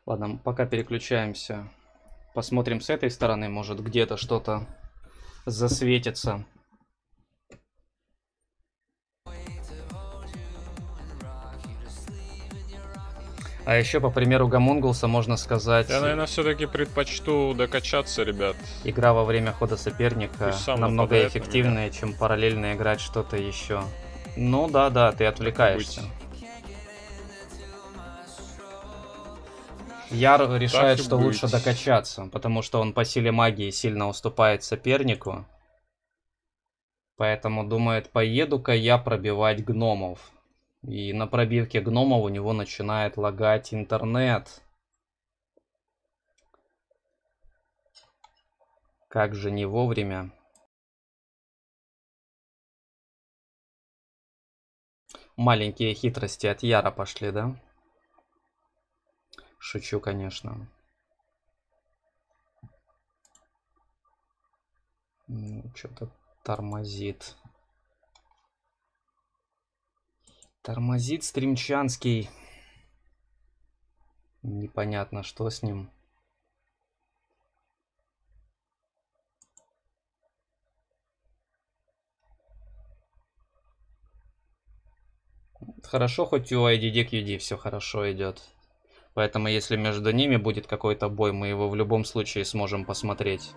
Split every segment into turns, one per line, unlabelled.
Ладно, пока переключаемся. Посмотрим с этой стороны, может где-то что-то засветится. А еще, по примеру Гомунгулса, можно сказать,
Я, наверное, все-таки предпочту докачаться, ребят.
игра во время хода
Пусть
соперника
сам
намного
нападает на меня.
эффективнее, чем параллельно играть что-то еще. Ну да, ты
Так и
отвлекаешься.
быть.
Яр
Так
решает,
и
что лучше
быть.
докачаться, потому что он по силе магии сильно уступает сопернику. Поэтому думает, поеду-ка я пробивать гномов. И на пробивке гномов у него начинает лагать интернет. Как же не вовремя. Маленькие хитрости от Яра пошли, да? Шучу, конечно. Что-то тормозит. Тормозит стримчанский. Непонятно, что с ним. Хорошо, хоть у IDDQD все хорошо идет. Поэтому если между ними будет какой-то бой, мы его в любом случае сможем посмотреть.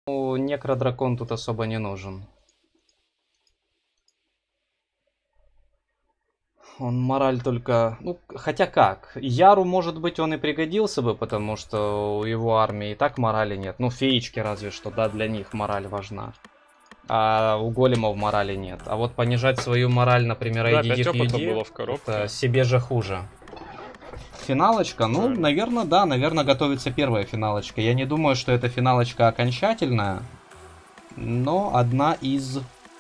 Ну, некродракон тут особо не нужен. Он мораль только... Ну, хотя как. Яру, может быть, он и пригодился бы, потому что у его армии и так морали нет. Ну, феечки разве что, да, для них мораль важна. А у големов морали нет. А вот понижать свою мораль, например,
Да, 5
IDD
опыта
QD,
было в коробке.
это себе же хуже. Финалочка? Ну,
Правильно.
наверное, да. Наверное, готовится первая финалочка. Я не думаю, что эта финалочка окончательная. Но одна из...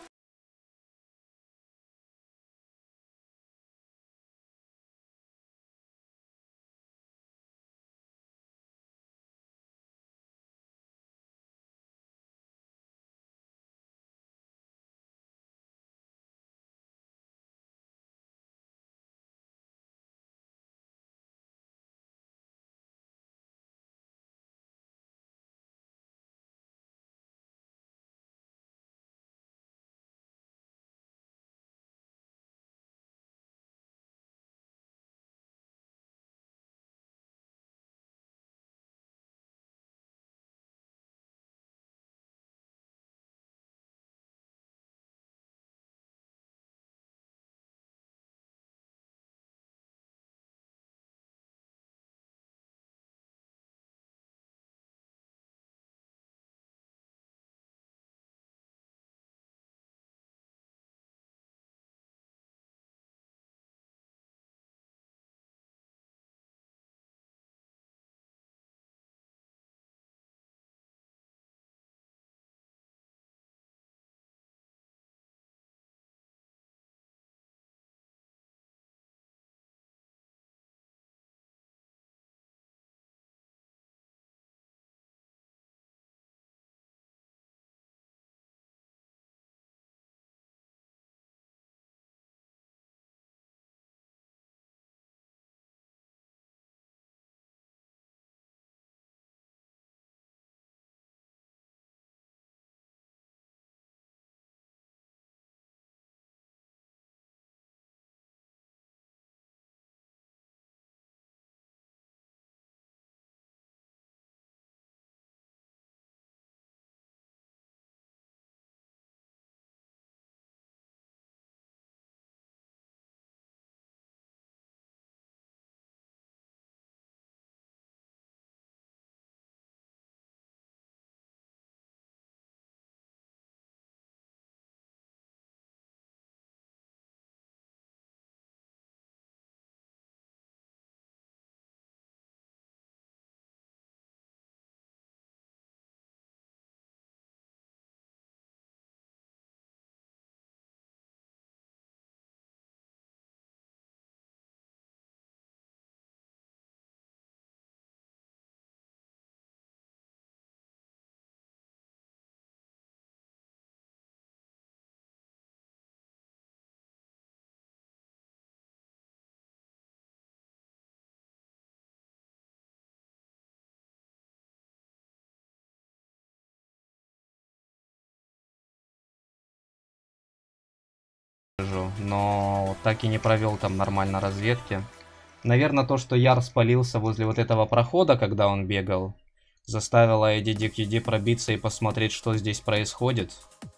Но так и не провел там нормально разведки. Наверное, то, что Яр спалился возле вот этого прохода, когда он бегал, заставило IDD QD пробиться и посмотреть, что здесь происходит.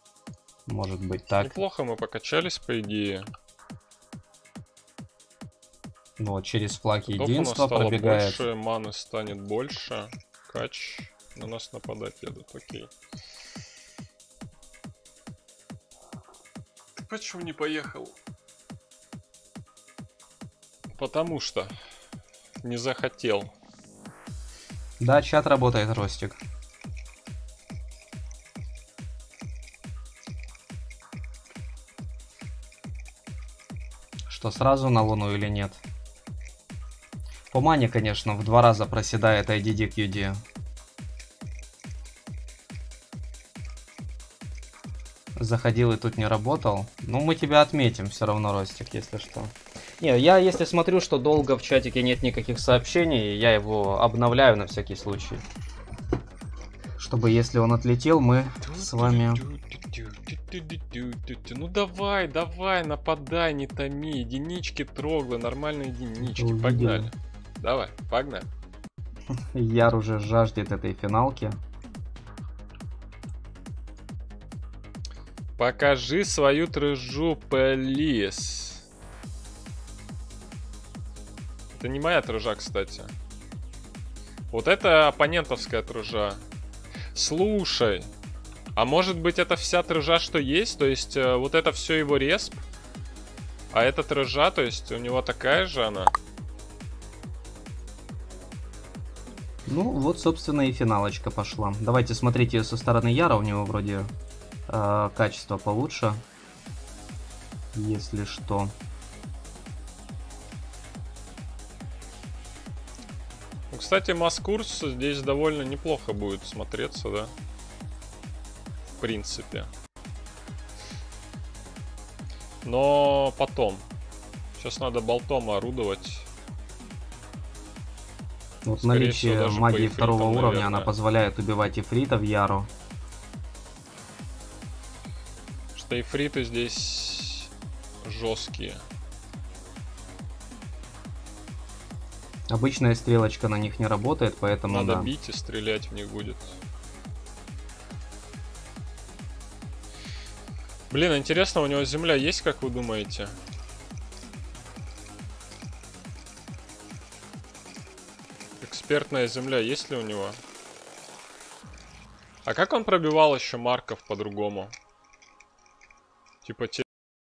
Может быть так.
Неплохо мы покачались, по идее.
Вот, через флаг
Топ у нас
единства
стало
пробегает.
больше, маны станет больше. Кач на нас нападать едут, окей. Ты почему не поехал? Потому что не захотел.
Да, чат работает, Ростик. Что, сразу на Луну или нет? По мане, конечно, в 2 раза проседает IDD QD. Заходил и тут не работал. Ну, мы тебя отметим все равно, Ростик, если что. Не, я если смотрю, что долго в чатике нет никаких сообщений, я его обновляю на всякий случай. Чтобы если он отлетел, мы с вами...
Ну давай, давай, нападай, не томи. Единички, троглы, нормальные единички.
Увидел.
Погнали. Давай, погнали.
Яр уже жаждет этой финалки.
Покажи свою трэжу, плиз. Это не моя трэжа, кстати. Вот это оппонентовская трэжа. Слушай. А может быть это вся трэжа, что есть? То есть вот это все его респ? А это трэжа, то есть у него такая же она?
Ну, вот, собственно, и финалочка пошла. Давайте смотреть ее со стороны Яра. У него вроде качество получше. Если что.
Ну, кстати, Маскурс здесь довольно неплохо будет смотреться, да? В принципе. Но потом. Сейчас надо болтом орудовать.
Вот
Скорее
наличие
всего, даже
магии
по
второго
ифритам,
уровня,
наверное.
она позволяет убивать ифритов Яру.
Что ифриты здесь жесткие.
Обычная стрелочка на них не работает, поэтому
Надо
да.
бить и стрелять в них будет. Блин, интересно, у него земля есть, как вы думаете? Экспертная земля есть ли у него? А как он пробивал еще марков по-другому? Типа те...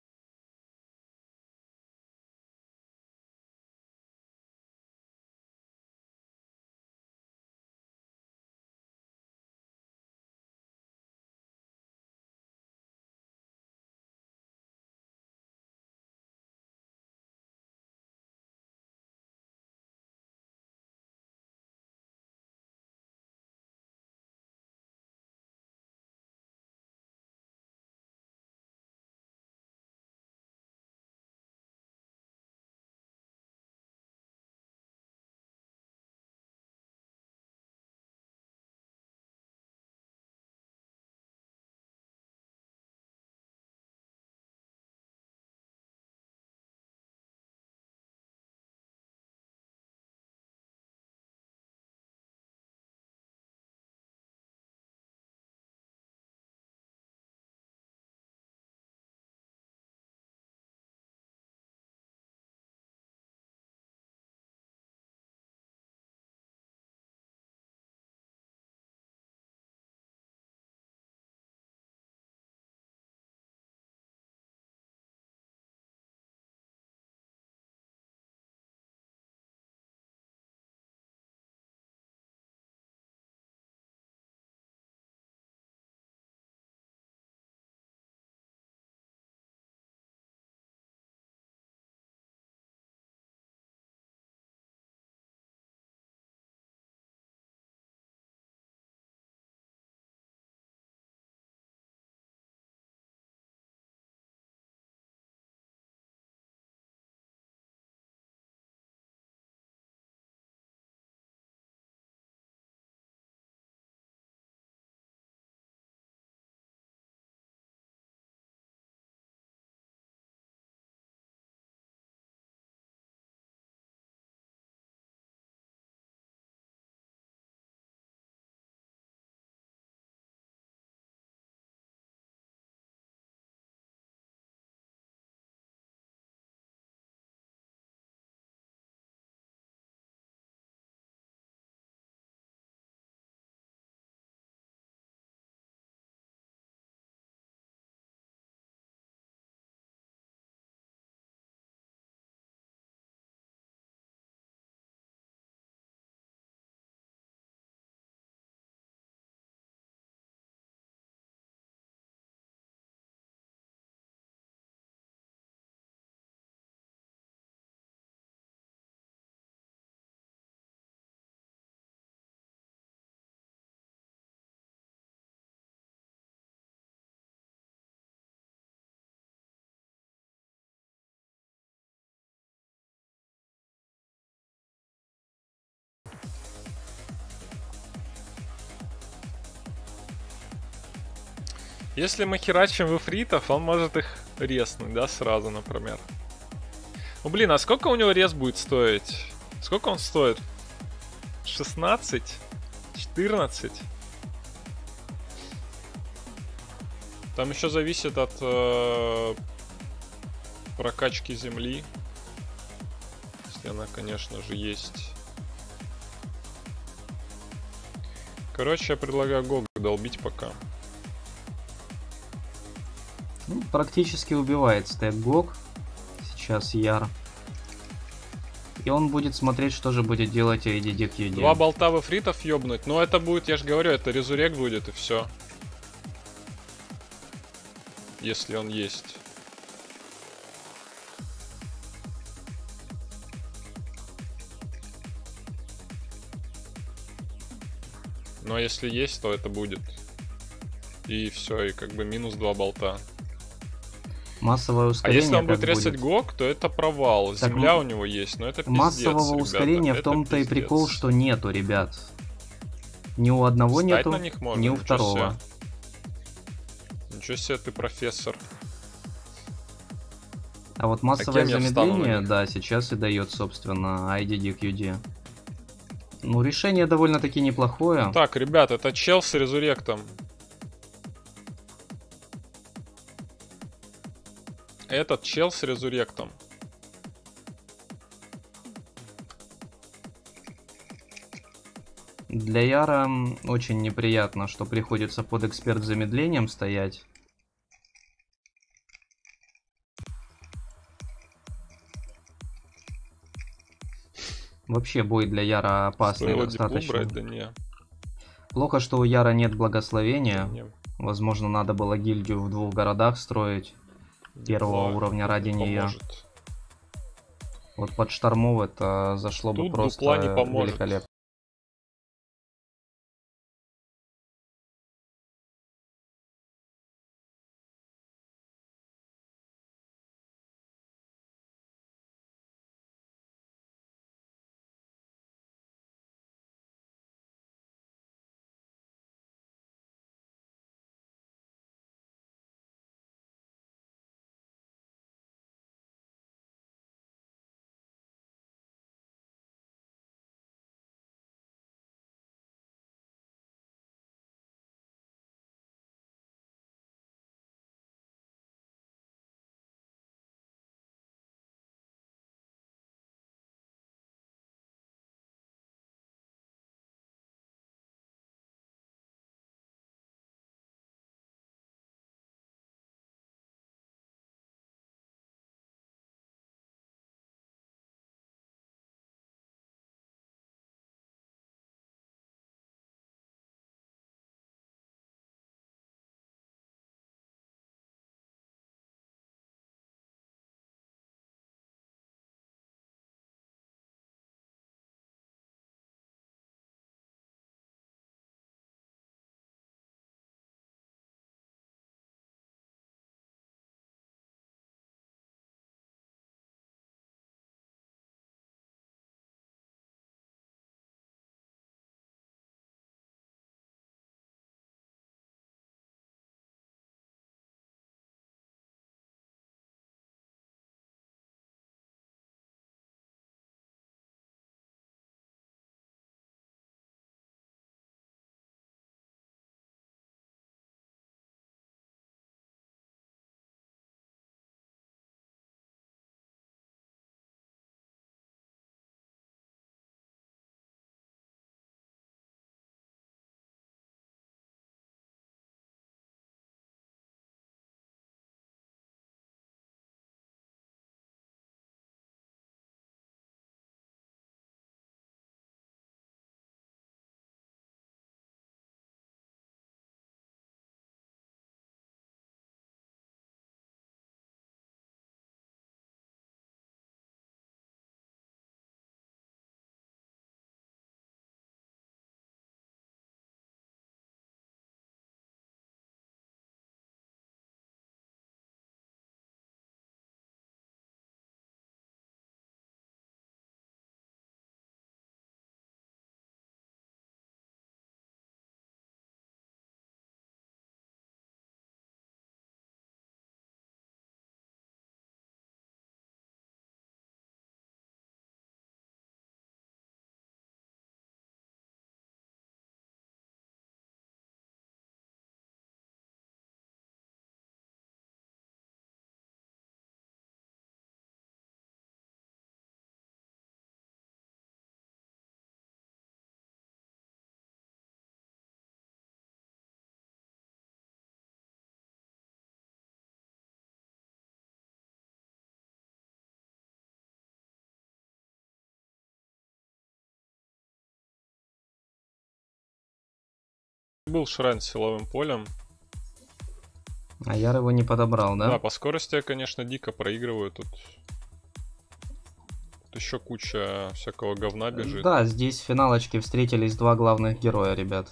Если мы херачим в ифритов, он может их резнуть, да, сразу, например. Ну, блин, а сколько у него рез будет стоить? Сколько он стоит? 16? 14? Там еще зависит от прокачки земли. Если она, конечно же, есть. Короче, я предлагаю Гог долбить пока.
Ну, практически убивает стек Гог. Сейчас Яр. И он будет смотреть, что же будет делать ADD QD.
2 болта в эфритов ёбнуть. Но это будет, я же говорю, это резурек будет и все. Если он есть. Но если есть, то это будет. И все, и как бы минус 2 болта.
Массовое
А
ускорение.
если он будет
как
резать Гог, то это провал.
Так,
Земля у него есть, но это пиздец,
массового
ребята.
ускорения в
Это
том-то и
пиздец.
прикол, что нету, ребят. Ни у одного
Встать
нету,
на них можно,
ни у
ничего
второго.
себе. Ничего себе ты профессор.
А вот массовое
кем я встану на
замедление,
них?
да, сейчас и дает, собственно, IDD QD. Ну, решение довольно-таки неплохое.
Так, ребят, это чел с резуректом. Этот чел с резуректом.
Для Яра очень неприятно, что приходится под эксперт замедлением стоять. Вообще бой для Яра опасный
Стоило диплу
достаточно.
брать, да не.
Плохо, что у Яра нет благословения.
Не.
Возможно, надо было гильдию в 2 городах строить первого
Дупла
уровня ради
не
нее.
поможет.
Вот под штормов это зашло бы
Тут
просто
дупла не поможет.
великолепно.
Был шрайн с силовым полем.
А Яр его не подобрал, да?
Да, по скорости я, конечно, дико проигрываю тут. Тут еще куча всякого говна бежит.
Да, здесь в финалочке встретились два главных героя, ребят.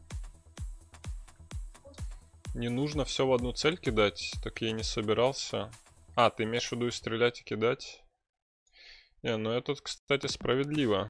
Не нужно все в одну цель кидать, так я и не собирался. А, ты имеешь в виду и стрелять, и кидать? Не, ну это, кстати, справедливо.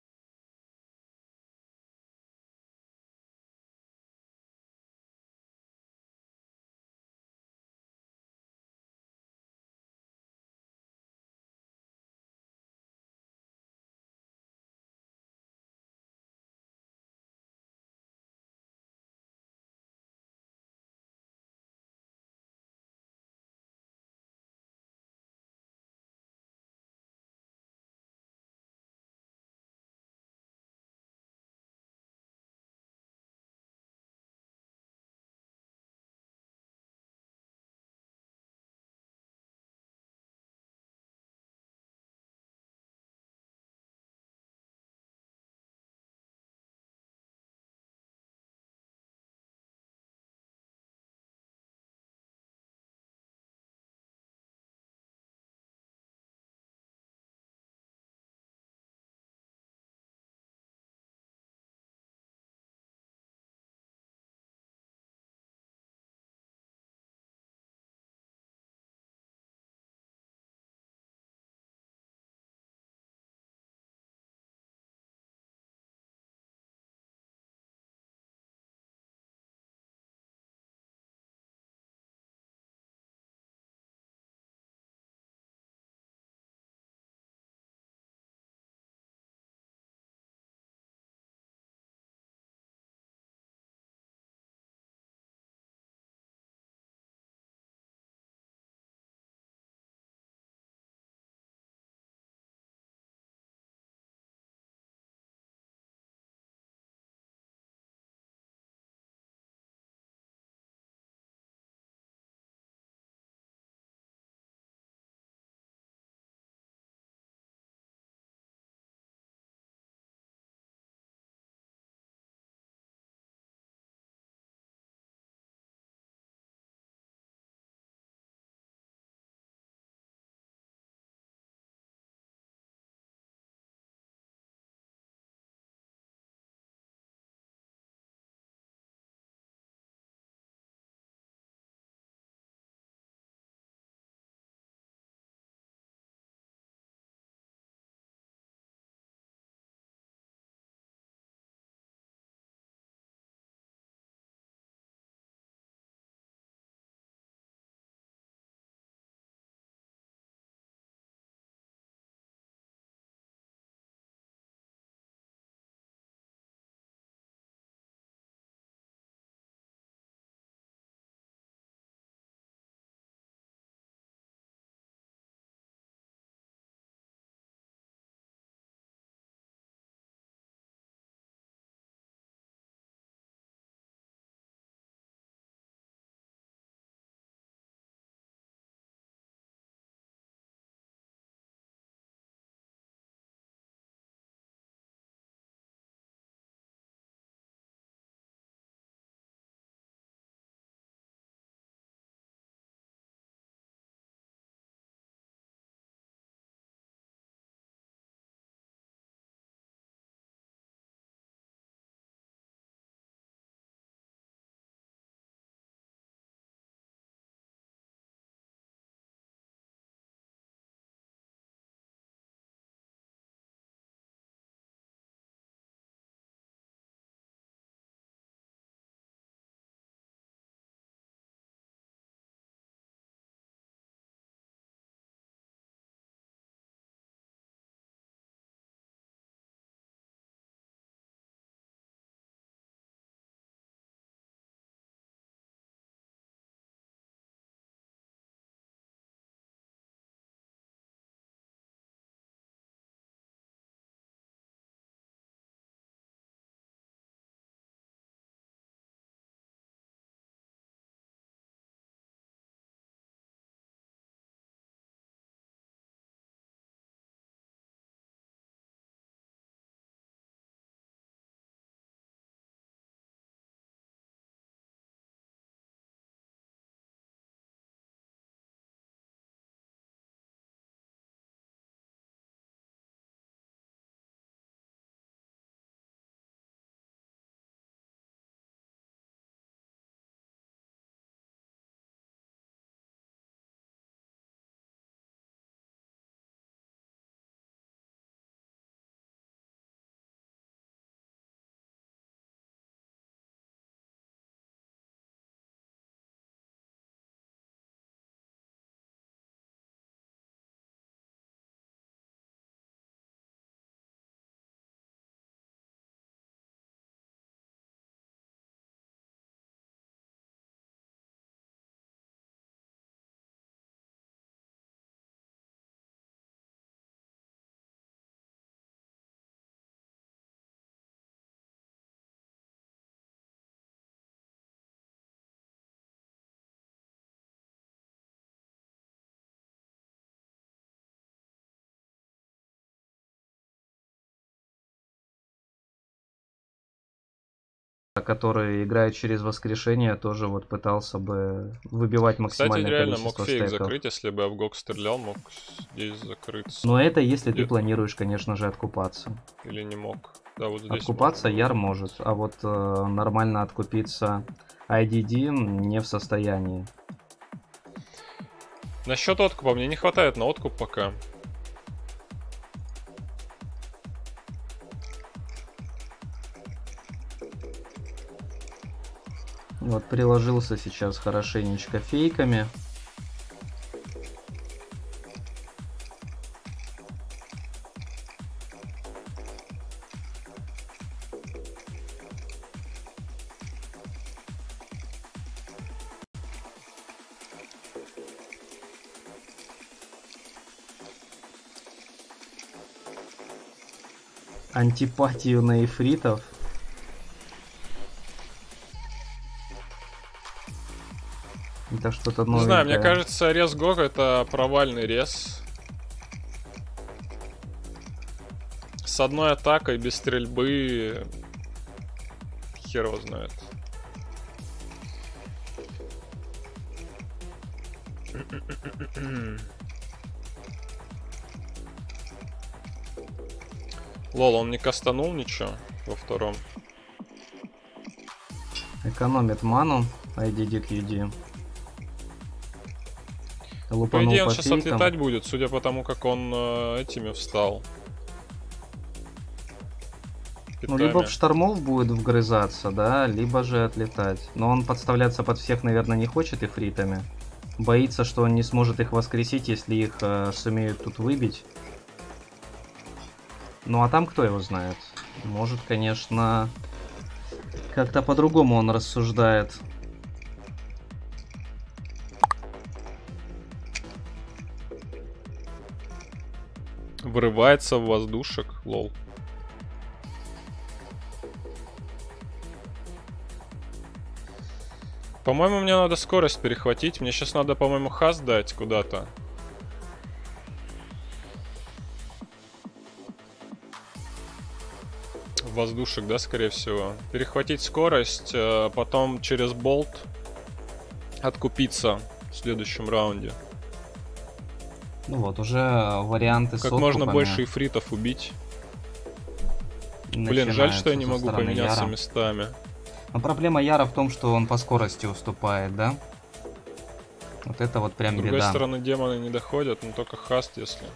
который играет через воскрешение, тоже вот пытался бы выбивать
Кстати,
максимальное
реально мог
количество
фейк
стеков.
закрыть, если бы Авгок стрелял, мог здесь закрыться.
Но это если ты
Где-то.
планируешь, конечно же, откупаться.
Или не мог. Да, вот здесь
Откупаться Яр может, а вот нормально откупиться IDD не в состоянии.
Насчет откупа, мне не хватает на откуп пока.
Вот приложился сейчас хорошенечко фейками. Антипатию на эфритов. Это что-то новенькое.
Не знаю, мне кажется, рез Гога это провальный рез. С одной атакой, без стрельбы. Хер его знает. Лол, он не кастанул ничего во втором.
Экономит ману IDD QD.
По идее, он сейчас отлетать будет, судя по тому, как он этими встал.
Ну, либо в штормов будет вгрызаться, да, либо же отлетать. Но он подставляться под всех, наверное, не хочет эфритами. Боится, что он не сможет их воскресить, если их сумеют тут выбить. Ну, а там кто его знает? Может, конечно, как-то по-другому он рассуждает.
Врывается в воздушек, лол. По-моему, мне надо скорость перехватить. Мне сейчас надо, по-моему, хас дать куда-то. Воздушек, да, скорее всего. Перехватить скорость, потом через болт откупиться в следующем раунде.
Ну вот, уже варианты
как
с
можно
откупами
больше эфритов убить. Блин, жаль, что я не могу поменяться
Яра
местами.
Но проблема Яра в том, что он по скорости уступает, да? Вот это вот прям
С другой
беда.
стороны, демоны не доходят, но только хаст, если...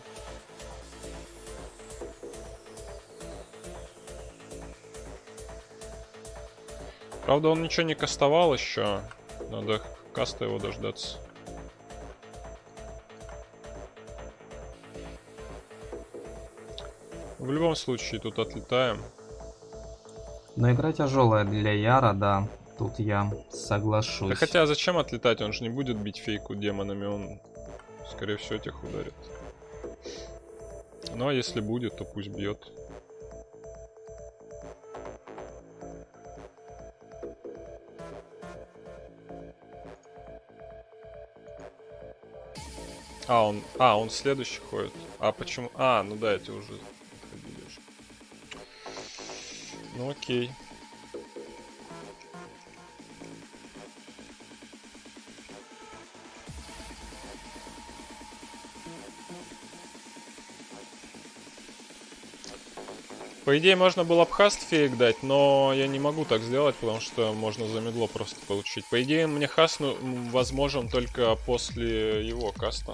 Правда, он ничего не кастовал еще. Надо каста его дождаться. В любом случае, тут отлетаем.
Но игра тяжелая для Яра, да. Тут я соглашусь.
Да хотя зачем отлетать? Он же не будет бить фейку демонами, он, скорее всего, тех ударит. Ну а если будет, то пусть бьет. Он следующий ходит. А почему? А, ну да, эти уже отходили. Ну окей. По идее, можно было бы хаст фейк дать, но я не могу так сделать, потому что можно замедло просто получить. По идее, мне хаст возможен только после его каста.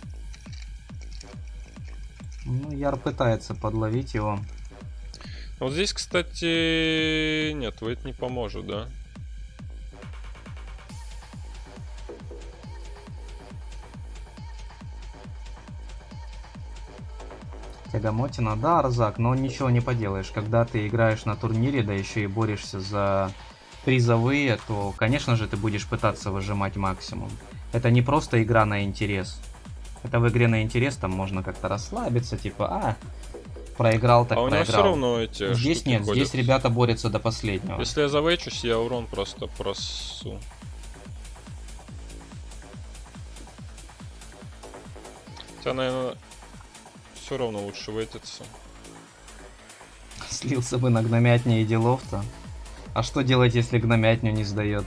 Ну, Яр пытается подловить его.
Вот здесь, кстати... Нет, вейт не поможет, да?
Тягомотина, да, Арзак, но ничего не поделаешь. Когда ты играешь на турнире, да еще и борешься за призовые, то, конечно же, ты будешь пытаться выжимать максимум. Это не просто игра на интерес. Это в игре на интерес, там можно как-то расслабиться, типа, проиграл, так
проиграл. У него все равно эти
здесь нет, ходят. Здесь ребята борются до последнего.
Если я завейчусь, я урон просто просу. Хотя, наверное, все равно лучше вейтиться.
Слился бы на гномятне и делов-то. А что делать, если гномятню не сдает?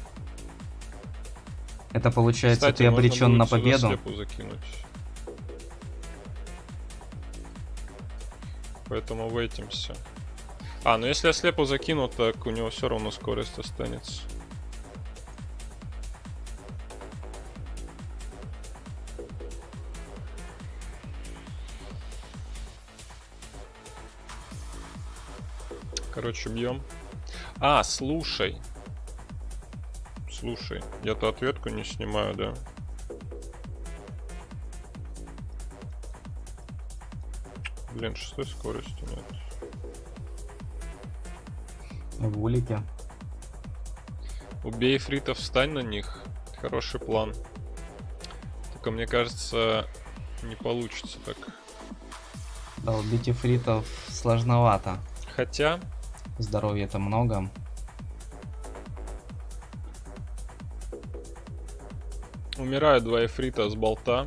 Это получается,
Кстати,
ты обречен на победу?
Слепу закинуть. Поэтому вейтимся. А, ну если я слепу закину, так у него все равно скорость останется. Короче, бьем. А, слушай. Слушай, я-то ответку не снимаю, да? Блин, 6 скорости нет.
В улике.
Убей фритов, встань на них. Хороший план. Только мне кажется, не получится так.
Да, убить эфритов сложновато.
Хотя...
Здоровья-то много.
Умирают 2 эфрита с болта.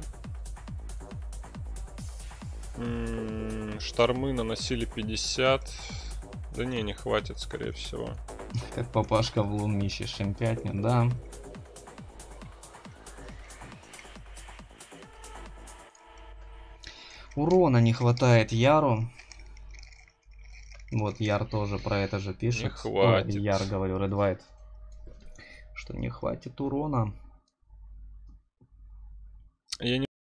Штормы наносили 50. Да не хватит, скорее всего.
Как папашка в лун ищешь М5, да. Урона не хватает Яру. Вот Яр тоже про это же пишет.
Не хватит.
Ой, Яр, говорю, Red White. Что не хватит урона.
Я не...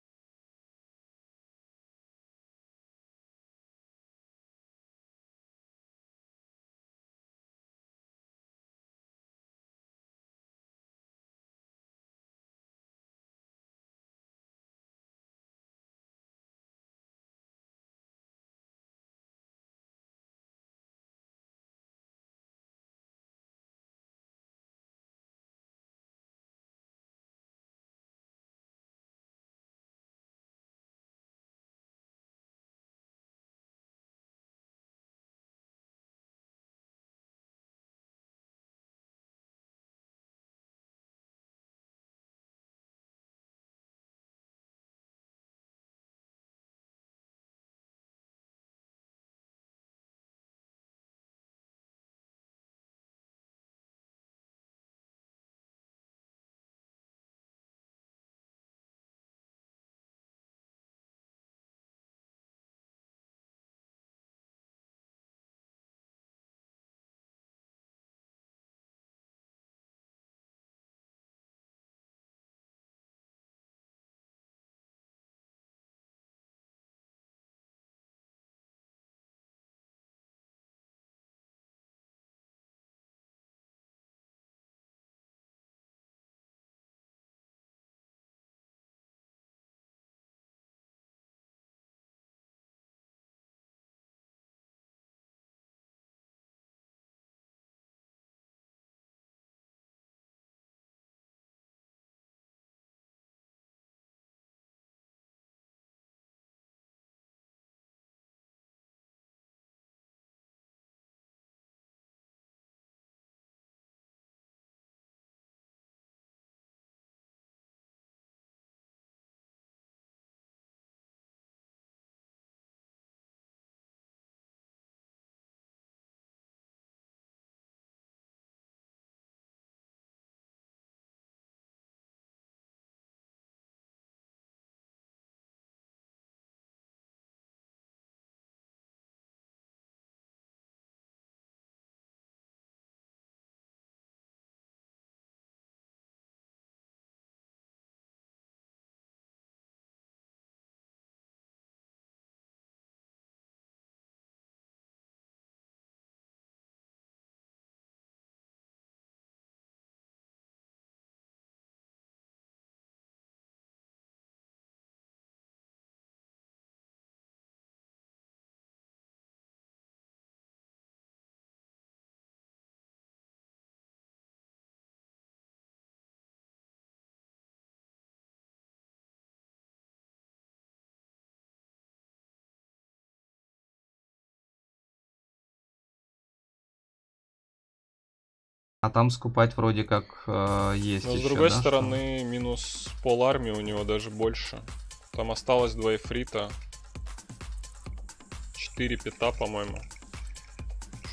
А там скупать вроде как есть.
Но с
еще,
другой
да,
стороны, минус пол армии у него даже больше. Там осталось 2 эфрита. 4 пита, по-моему.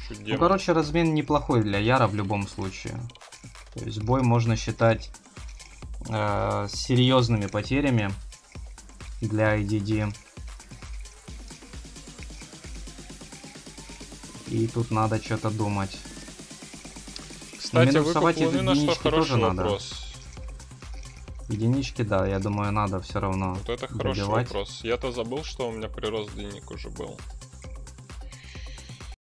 Чуть
Ну,
демон.
короче, размен неплохой для Яра в любом случае. То есть бой можно считать с серьезными потерями для IDD. И тут надо что-то думать.
Кстати,
минусовать
выкуп Луны на что
единички
хороший
тоже надо.
вопрос.
Единички, да, я думаю, надо все равно
Вот это хороший
добивать.
вопрос. Я-то забыл, что у меня прирост денег уже был.